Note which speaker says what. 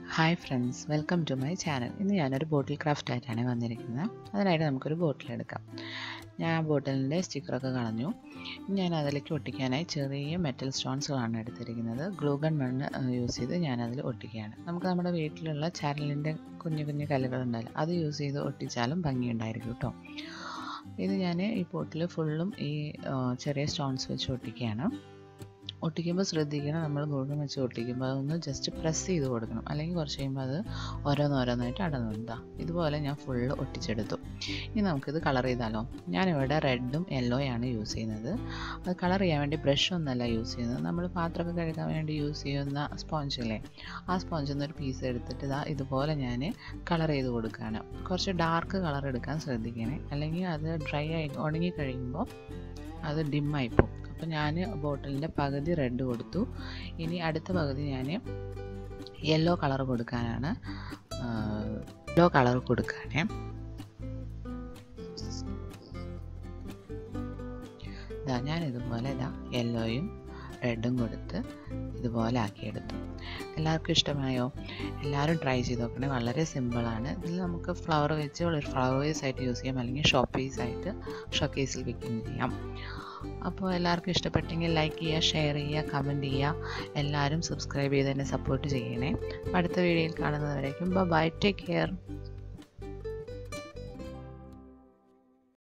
Speaker 1: Hi friends, welcome to my channel. ഇന്ന് ഞാനൊരു ബോട്ടിൽ craft ആയിട്ടാണ് വന്നിരിക്കുന്നത്. അതിനായിട്ട് നമുക്കൊരു ബോട്ടിൽ എടുക്കാം. ഞാൻ ആ ബോട്ടിലിൻ്റെ സ്റ്റിക്കറൊക്കെ കളഞ്ഞു. ഞാൻ അതിലേക്ക് ഒട്ടിക്കാനായി ചെറിയ മെറ്റൽ സ്റ്റോൺസുകളാണ് എടുത്തിരിക്കുന്നത്. ഗ്ലൂ ഗൺ മണ്ണ് യൂസ് ചെയ്ത് ഞാനതിൽ ഒട്ടിക്കുകയാണ്. നമുക്ക് നമ്മുടെ വീട്ടിലുള്ള ചാനലിൻ്റെ കുഞ്ഞു കുഞ്ഞു കല്ലുകളുണ്ടല്ലോ, അത് യൂസ് ചെയ്ത് ഒട്ടിച്ചാലും ഭംഗിയുണ്ടായിരിക്കും കേട്ടോ. ഇത് ഞാൻ ഈ ബോട്ടിൽ ഫുള്ളും ഈ ചെറിയ സ്റ്റോൺസ് വെച്ച് ഒട്ടിക്കുകയാണ്. ഒട്ടിക്കുമ്പോൾ ശ്രദ്ധിക്കണം, നമ്മൾ ഗോൾഡൻ വെച്ച് ഒട്ടിക്കുമ്പോൾ അതൊന്ന് ജസ്റ്റ് പ്രസ് ചെയ്ത് കൊടുക്കണം, അല്ലെങ്കിൽ കുറച്ച് കഴിയുമ്പോൾ അത് ഓരോന്നോരോന്നായിട്ട് അടന്നുണ്ടാകും. ഇതുപോലെ ഞാൻ ഫുള്ള് ഒട്ടിച്ചെടുത്തു. ഇനി നമുക്കിത് കളർ ചെയ്താലോ. ഞാനിവിടെ റെഡും യെല്ലോയാണ് യൂസ് ചെയ്യുന്നത്. അത് കളർ ചെയ്യാൻ വേണ്ടി ബ്രഷ് ഒന്നല്ല യൂസ് ചെയ്യുന്നത്, നമ്മൾ പാത്രമൊക്കെ കഴുകാൻ വേണ്ടി യൂസ് ചെയ്യുന്ന സ്പോഞ്ചില്ലേ, ആ സ്പോഞ്ചിൽ നിന്നൊരു പീസ് എടുത്തിട്ട് ഇതുപോലെ ഞാൻ കളർ ചെയ്ത് കൊടുക്കുകയാണ്. കുറച്ച് ഡാർക്ക് കളർ എടുക്കാൻ ശ്രദ്ധിക്കണേ, അല്ലെങ്കിൽ അത് ഡ്രൈ ആയി ഉണങ്ങി കഴിയുമ്പോൾ അത് ഡിമ്മായി പോകും. അപ്പോൾ ഞാൻ ബോട്ടിലിൻ്റെ പകുതി റെഡ് കൊടുത്തു. ഇനി അടുത്ത പകുതി ഞാൻ യെല്ലോ കളർ കൊടുക്കാനാണ്. ഞാൻ ഇതുപോലെ യെല്ലോയും റെഡും കൊടുത്ത് ഇതുപോലെ ആക്കിയെടുത്തു. എല്ലാവർക്കും ഇഷ്ടമായോ? എല്ലാവരും ട്രൈ ചെയ്ത് നോക്കണേ. വളരെ സിമ്പിളാണ്. ഇതിൽ നമുക്ക് ഫ്ലവർ വെച്ച് ഒരു ഫ്ലവർ വേസ് ആയിട്ട് യൂസ് ചെയ്യാം, അല്ലെങ്കിൽ ഷോക്കേസിൽ വെക്കുകയും ചെയ്യാം. അപ്പോൾ എല്ലാവർക്കും ഇഷ്ടപ്പെട്ടെങ്കിൽ ലൈക്ക് ചെയ്യുക, ഷെയർ ചെയ്യുക, കമൻറ്റ് ചെയ്യുക. എല്ലാവരും സബ്സ്ക്രൈബ് ചെയ്ത് എന്നെ സപ്പോർട്ട് ചെയ്യണേ. അടുത്ത വീഡിയോയിൽ കാണുന്നതുവരേക്കും ബൈ, ടേക്ക് കെയർ.